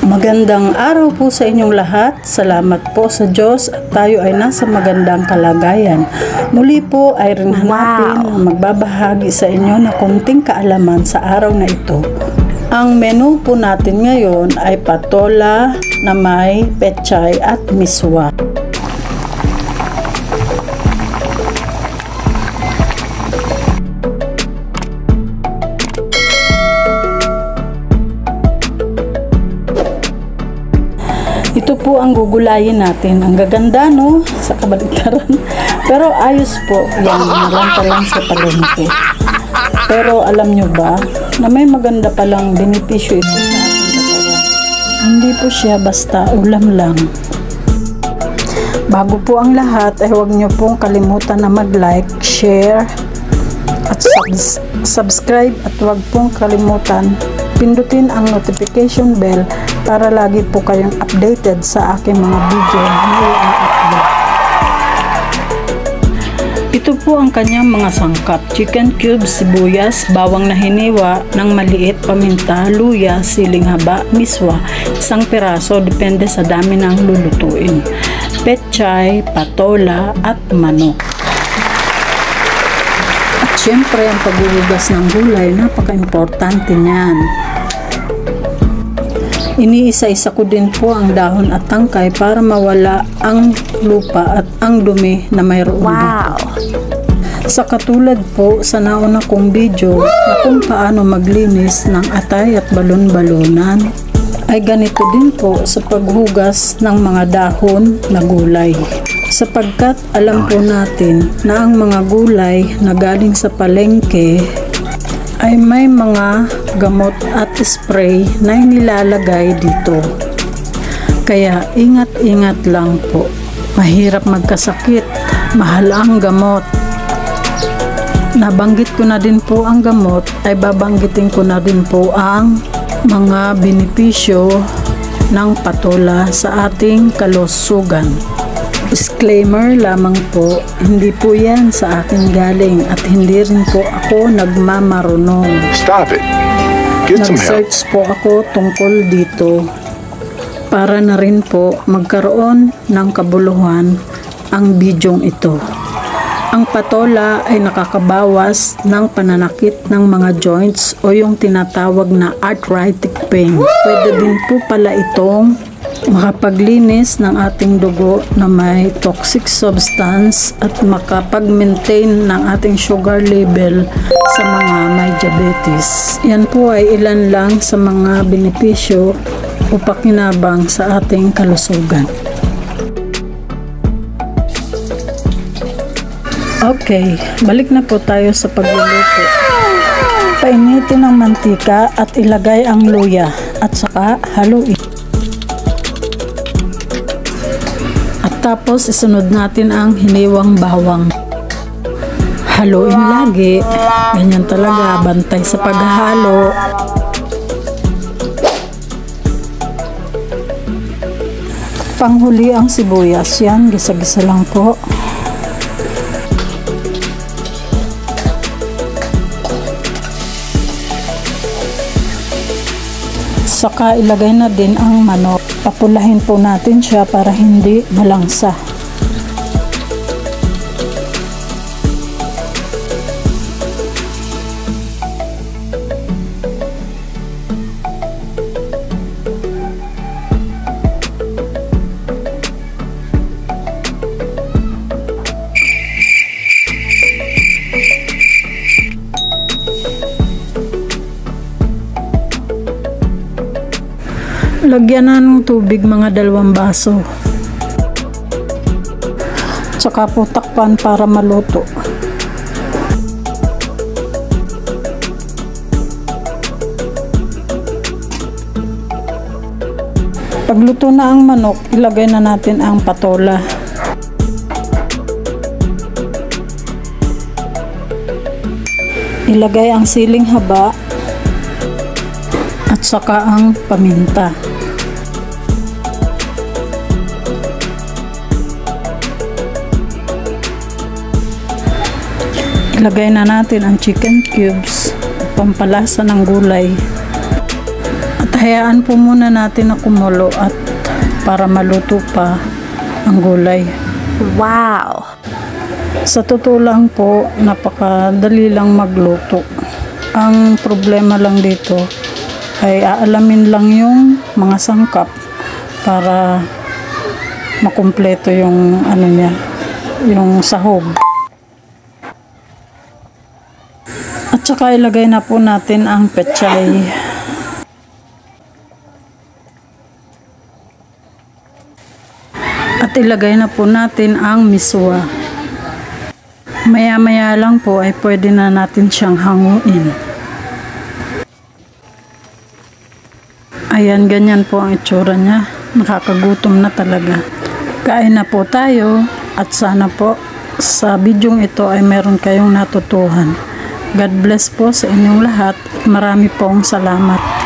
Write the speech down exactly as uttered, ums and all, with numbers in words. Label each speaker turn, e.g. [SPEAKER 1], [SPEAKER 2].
[SPEAKER 1] Magandang araw po sa inyong lahat. Salamat po sa Diyos at tayo ay nasa magandang kalagayan. Muli po ay rin hanapin wow. na magbabahagi sa inyo na konting kaalaman sa araw na ito. Ang menu po natin ngayon ay patola na may pechay at miswa. Ito po ang gugulayin natin. Ang gaganda, no? Sa kabaligtaran. Pero ayos po. Yan, nalanta lang sa palengke. Pero alam nyo ba, na may maganda palang benepisyo ito sa ating katawan. Hindi po siya basta ulam lang. Bago po ang lahat, ay huwag nyo pong kalimutan na mag-like, share, at subs subscribe. At huwag pong kalimutan pindutin ang notification bell para lagi po kayong updated sa aking mga video na i-upload. Ito po ang kanyang mga sangkap: chicken cubes, sibuyas, bawang na hiniwa ng maliit, paminta, luya, siling haba, miswa, isang piraso depende sa dami ng lulutuin, pechay, patola at manok. At syempre ang paghuhugas ng gulay, napaka-importante niyan. Iniisa-isa ko din po ang dahon at tangkay para mawala ang lupa at ang dumi na mayroon
[SPEAKER 2] wow.
[SPEAKER 1] dito. Sa katulad po sa nauna kong video na kung paano maglinis ng atay at balon-balonan, ay ganito din po sa paghugas ng mga dahon na gulay. Sapagkat alam po natin na ang mga gulay na galing sa palengke ay may mga gamot at spray na nilalagay dito. Kaya ingat-ingat lang po. Mahirap magkasakit, mahal ang gamot. Nabanggit ko na din po ang gamot, ay babanggitin ko na din po ang mga benepisyo ng patola sa ating kalusugan. Disclaimer lamang po, hindi po yan sa akin galing at hindi rin po ako nagmamarunong.
[SPEAKER 3] Stop it. Get some help.
[SPEAKER 1] Nag-search po ako tungkol dito para na rin po magkaroon ng kabuluhan ang bidyong ito. Ang patola ay nakakabawas ng pananakit ng mga joints o yung tinatawag na arthritic pain. Pwede din po pala itong makapaglinis ng ating dugo na may toxic substance at makapag-maintain ng ating sugar level sa mga may diabetes. Yan po ay ilan lang sa mga benepisyo o pakinabang sa ating kalusugan. Okay, balik na po tayo sa pagluluto. Painitin ang mantika at ilagay ang luya at saka haluin. Tapos isunod natin ang hiniwang bawang. Haluin lagi. Ganyan talaga, bantay sa paghahalo. Panghuli ang sibuyas. Yan, gisa-gisa lang po. Saka ilagay na din ang manok. Papulahin po natin siya para hindi malangsa. Lagyan na ng tubig mga dalawang baso. Tsaka po takpan para maluto. Pagluto na ang manok, ilagay na natin ang patola. Ilagay ang siling haba at saka ang paminta. Ilagay na natin ang chicken cubes, pampalasa ng gulay. At hayaan po muna natin na kumulo at para maluto pa ang gulay.
[SPEAKER 2] Wow!
[SPEAKER 1] Sa totoo lang po, napakadali lang magluto. Ang problema lang dito ay aalamin lang yung mga sangkap para makumpleto yung ano niya, yung sahog. At saka ilagay na po natin ang pechay. At ilagay na po natin ang miswa. Maya-maya lang po ay pwede na natin siyang hanguin. Ayan, ganyan po ang itsura niya. Nakakagutom na talaga. Kain na po tayo at sana po sa bidyong ito ay meron kayong natutuhan. God bless po sa inyong lahat. Marami pong salamat.